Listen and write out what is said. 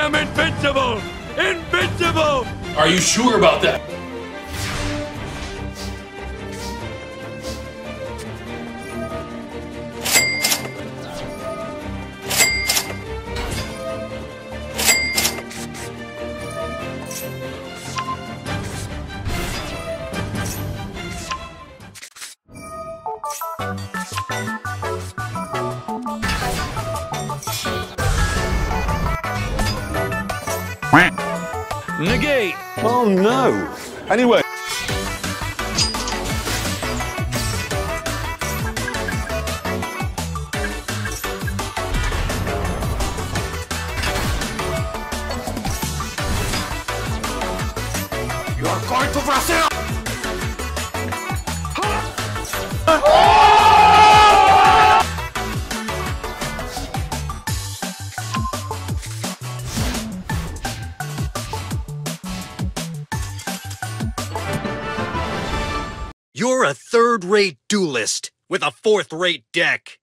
am invincible! Invincible! Are you sure about that? Negate! Oh no! Anyway. You're going to Brazil! You're a third-rate duelist with a fourth-rate deck.